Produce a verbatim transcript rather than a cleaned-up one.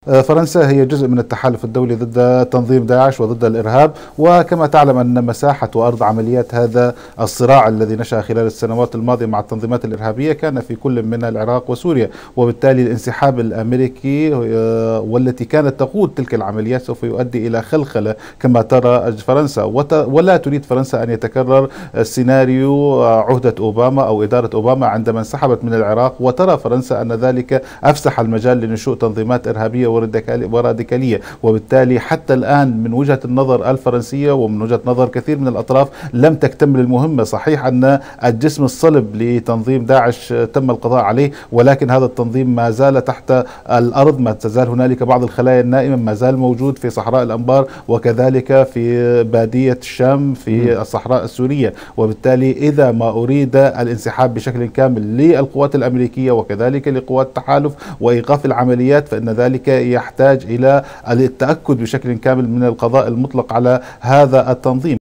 فرنسا هي جزء من التحالف الدولي ضد تنظيم داعش وضد الإرهاب، وكما تعلم أن مساحة وأرض عمليات هذا الصراع الذي نشأ خلال السنوات الماضية مع التنظيمات الإرهابية كان في كل من العراق وسوريا، وبالتالي الانسحاب الأمريكي والتي كانت تقود تلك العمليات سوف يؤدي إلى خلخلة كما ترى فرنسا، ولا تريد فرنسا أن يتكرر سيناريو عهدة أوباما أو إدارة أوباما عندما انسحبت من العراق، وترى فرنسا أن ذلك أفسح المجال لنشوء تنظيمات إرهابية وراديكالية. وبالتالي حتى الآن من وجهة النظر الفرنسية ومن وجهة نظر كثير من الأطراف لم تكتمل المهمة. صحيح أن الجسم الصلب لتنظيم داعش تم القضاء عليه، ولكن هذا التنظيم ما زال تحت الأرض، ما تزال هنالك بعض الخلايا النائمة ما زال موجود في صحراء الأنبار وكذلك في بادية الشام في الصحراء السورية. وبالتالي إذا ما أريد الانسحاب بشكل كامل للقوات الأمريكية وكذلك لقوات التحالف وإيقاف العمليات فإن ذلك يحتاج إلى التأكد بشكل كامل من القضاء المطلق على هذا التنظيم.